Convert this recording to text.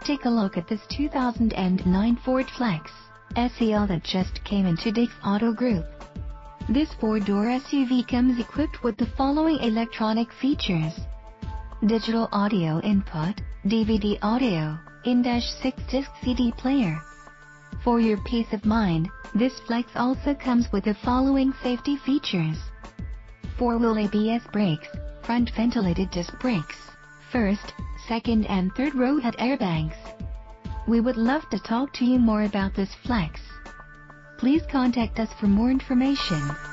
Take a look at this 2009 Ford Flex SEL that just came into Dick's Auto Group. This 4-door SUV comes equipped with the following electronic features: digital audio input, DVD audio, in-6-disc CD player. For your peace of mind, this Flex also comes with the following safety features: 4-wheel ABS brakes, front ventilated disc brakes, first, second and third row head airbags. We would love to talk to you more about this Flex. Please contact us for more information.